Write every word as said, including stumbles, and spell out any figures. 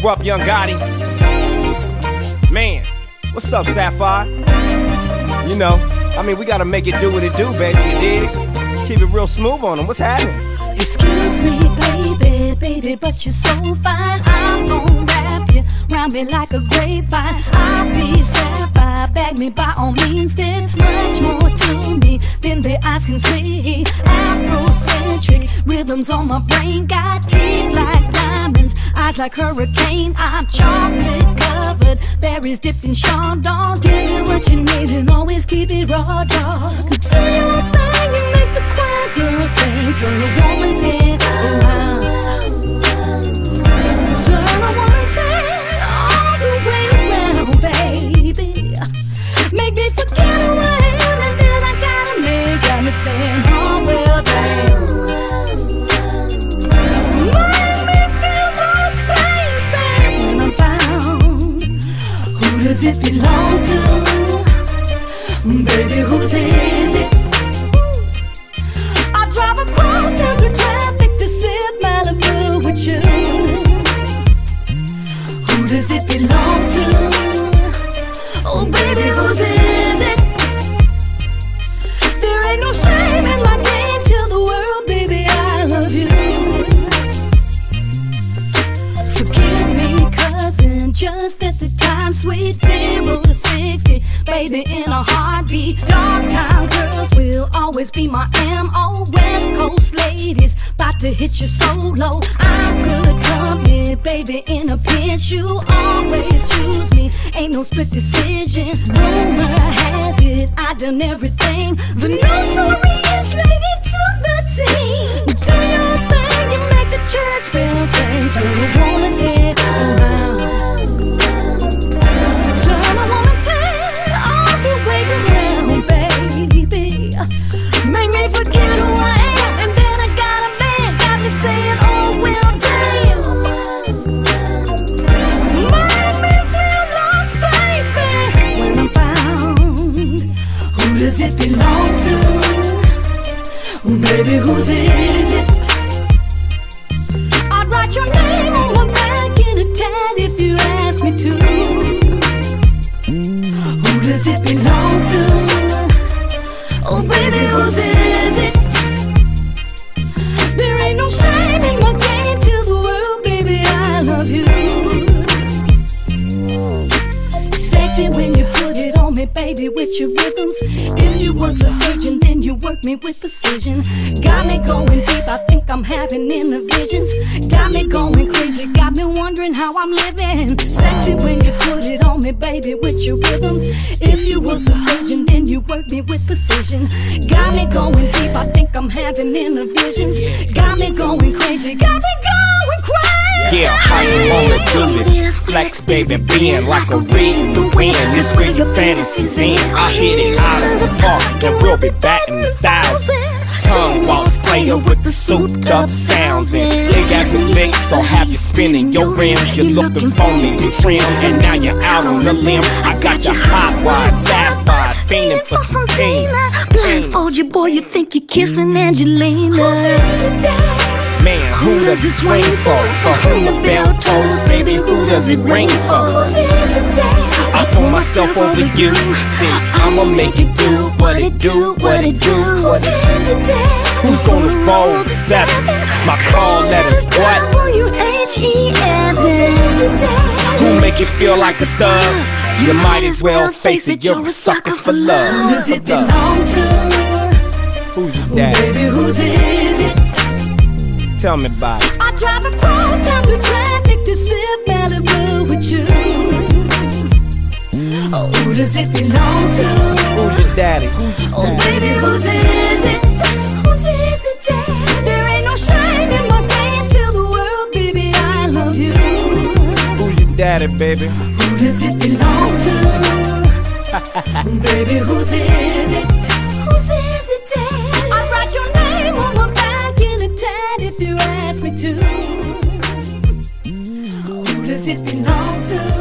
Erupt Young Gotti. Man, what's up, Sapphire? You know, I mean, we gotta make it do what it do, baby, you dig? Keep it real smooth on them, what's happening? Excuse me, baby, baby, but you're so fine. I'm gon' wrap you round me like a grapevine. I'll be Sapphire, bag me by all means. There's much more to me than the eyes can see. Afrocentric rhythms on my brain, got teeth like diamonds, eyes like hurricane. I'm chocolate covered, berries dipped in Chandon. Give you what you need and always keep it raw, dog. Do your thing and make the choir girl sing. Turn a woman's head around. Turn a woman's head all the way around, baby. Make me forget who I am, and then I gotta make. Got me saying, oh well, damn. Make me feel lost, baby, when I'm found. Who does it belong to? Baby, whose is it? I drive across town through traffic to sip Malibu with you. Who does it belong to? Oh baby, whose is it? There ain't no shame in my game. Tell the world, baby, I love you. Forgive me, cousin, just at the time. Sweet zero to sixty, baby, in a heartbeat. Dark time girls will always be my M O. West Coast ladies, about to hit you solo. I'm good company, baby, in a pinch. You always choose me, ain't no split decision. Rumor has it, I done everything. The notorious lady took the team. Do your thing, you make the church bells ring. Turn a woman's head around. Turn a woman's head all the way around, baby. Make me forget who I am, and then I got a man, got me saying, oh well, damn. Make me feel lost, baby, when I'm found. Who does it belong to? Baby, whose is it? I'd write your name on my back in a tat if you ask me to. Who does it belong to? Oh baby, whose is it? There ain't no shame in my game. Tell the world, baby, I love you. Sexy when you put it on me, baby, with your rhythms. If you was a surgeon, then you work me with precision. Got me going deep, I think I'm having inner visions. Got me going crazy, got me wondering how I'm living. Sexy when you put it on me, baby, with your rhythms. If you was a surgeon, then you work me with precision. Got me going deep, I think I'm having inner visions. Got me going crazy, got me going crazy. Yeah, how you wanna do this? Flex, baby, being like a reed in the wind. This where your fantasies in. I hit it out of the park, and we'll be batting a thousand. Tongue walks, player with the souped up sounds. And big ass licks, so have you spinning your rims. You're looking for me to trim, and now you're out on the limb. I got your hot wide Sapphire, fiending for some teen. Blindfold you, boy, you think you're kissing Angelina. Man, who does it swing for? For whom the bell tolls, baby, who does it ring for? I pull myself over you, see, I'ma make it do what it do, what it do. Who's gonna roll the seven? My call letters, what? Who make you feel like a thug? You might as well face it, you're a sucker for love. Who does it belong to? Who's your daddy? Baby, whose is it? Tell me about it. I drive across town through traffic to sip Malibu with you. Oh, who does it belong to? Who's your daddy? Oh, baby, whose is it? Whose is it, daddy? There ain't no shame in my game. Tell the world, baby, I love you. Who's your daddy, baby? Who does it belong to? Baby, whose is it? Whose is it, daddy? I'd write your name on my back in a tat if you ask me to. Who does it belong to?